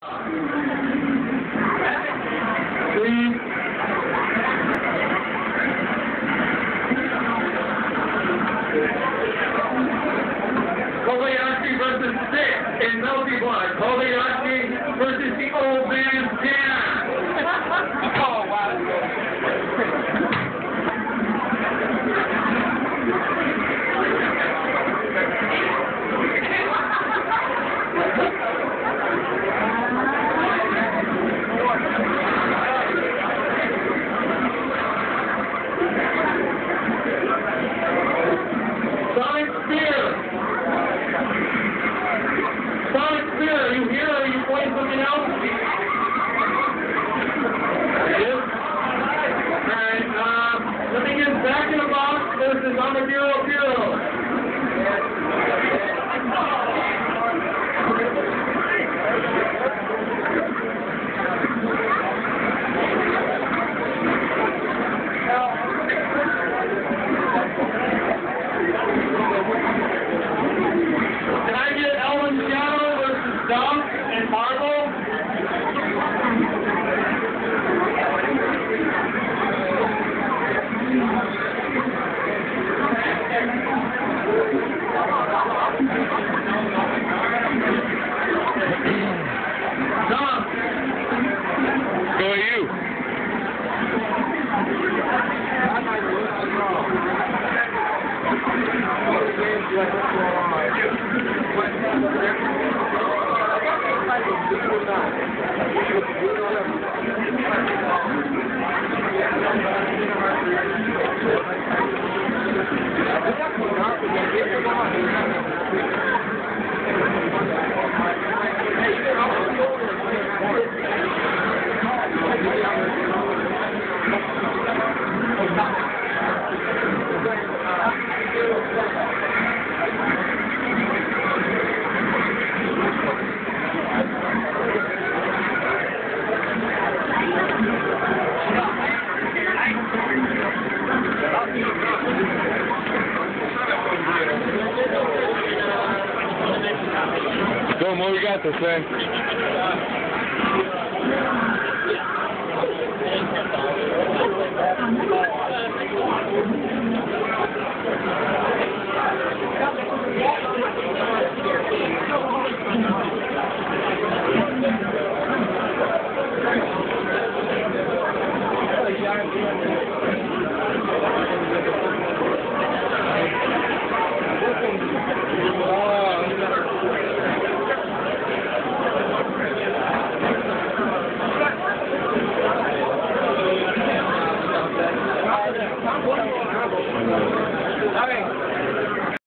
Three. Kobayashi versus 6 in Melty Blood. Kobayashi versus the Old Man 10. Oh, wow. Sonic Spear! Sonic Spear, are you here or are you playing something else? Yes? Alright, let me get Back in the Box versus Armadillo Hero. Can I get Ellen Shadow versus Dunk and Marvel? Dunk. Go you. Go, Mo, we got this, man.